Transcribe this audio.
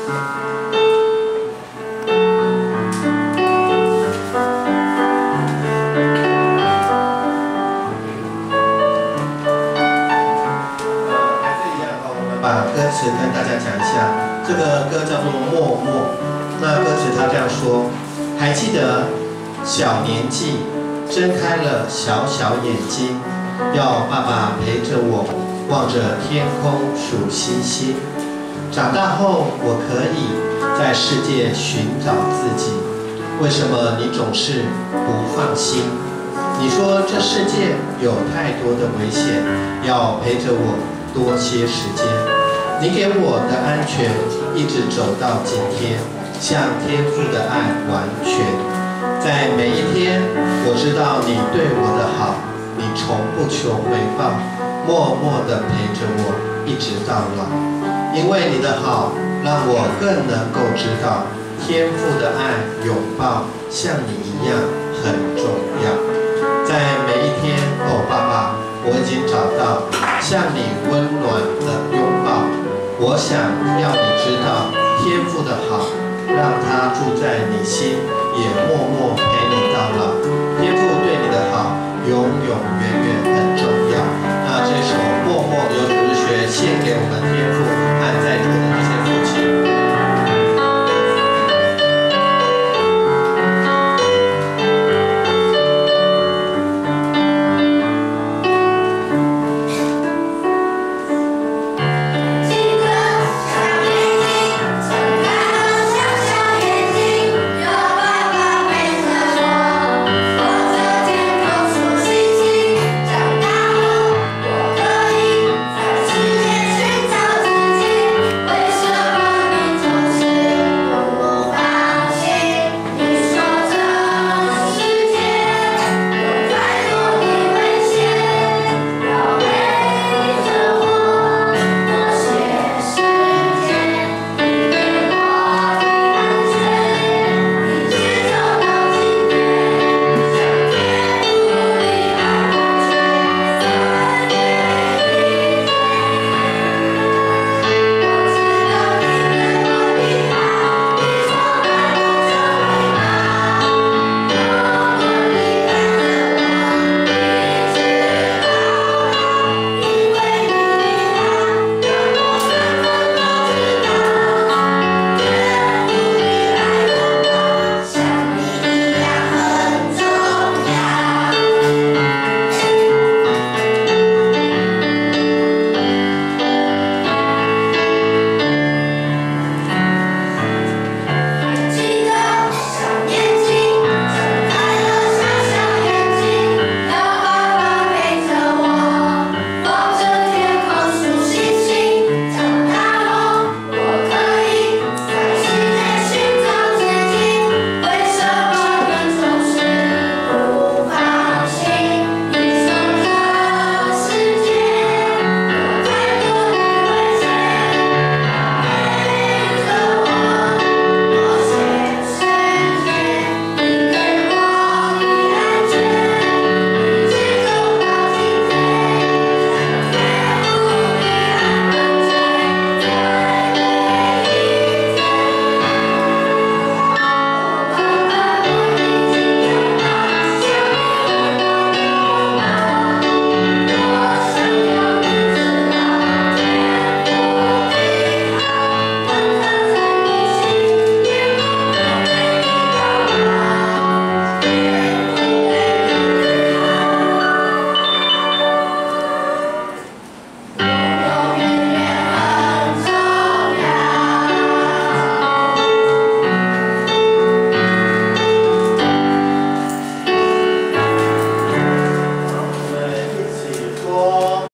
把歌词跟大家讲一下，这个歌叫做《默默》。那歌词他这样说：还记得小年纪睁开了小小眼睛，要爸爸陪着我望着天空数星星。长大后我可以在世界寻找自己，为什么你总是不放心？你说这世界有太多的危险，要陪着我多些时间。你给我的安全一直走到今天，像天父的爱完全。在每一天，我知道你对我的好，你从不求回报，默默地陪着我一直到老。因为你的好，让我更能够知道天父的爱拥抱像你一样很重要。在每一天，哦，爸爸，我已经找到像你温暖的拥抱。我想要你知道天父的好，让他住在你心，也默默陪你到老。天父对你的好，永永远远很重要。那这首《默默》由主日学献给我们天父，和在